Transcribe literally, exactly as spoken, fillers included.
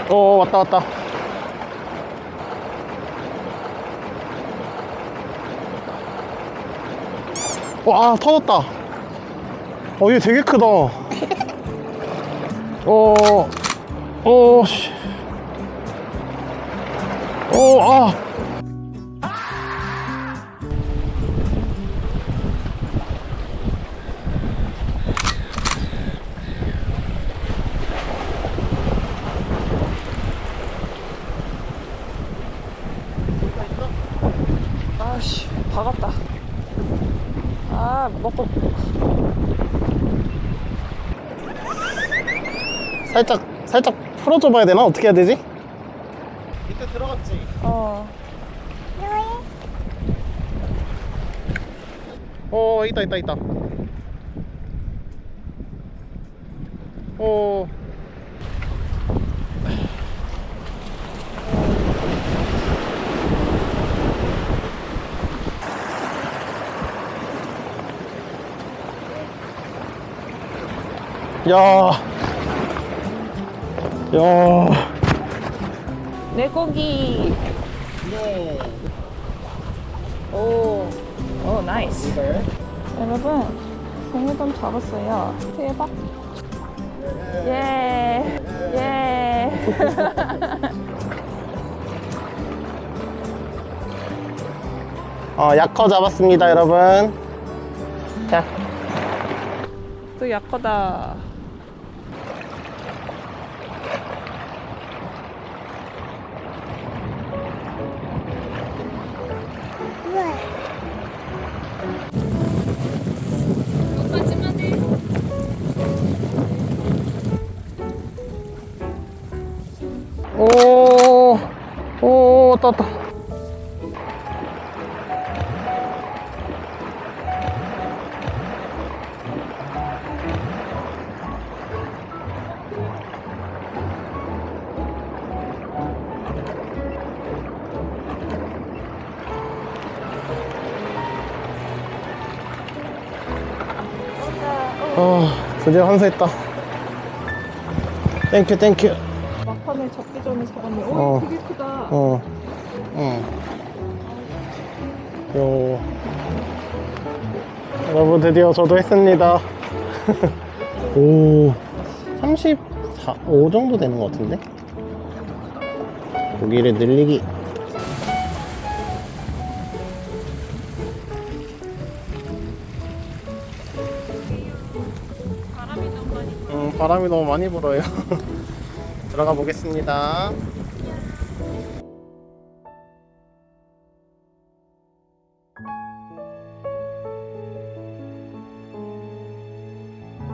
어, 왔다 왔다. 와, 터졌다. 어, 얘 되게 크다. 어, 어, 씨. 어, 아. 아씨, 박았다. 아, 먹고. 살짝, 살짝 풀어줘 봐야 되나? 어떻게 해야 되지? 밑에 들어갔지? 어. 어, 있다, 있다, 있다. 어. 야. 야. 내 고기. 네. 오. 오, 나이스. 여러분, 공유돈 잡았어요. 대박. 예. 예. 어, 약커 잡았습니다, 여러분. 자. 또 약하다. 오, 오, 떴다. 아, 드디어 환수했다. 땡큐, 땡큐. 막판에 잡기 전에 잡았네. 오, 어. 되게 크다. 어, 응. 요. 여러분, 드디어 저도 했습니다. 오, 삼십사, 오 정도 되는 것 같은데? 고기를 늘리기. 바람이 너무 많이 불어. 음, 바람이 너무 많이 불어요. 들어가 보겠습니다.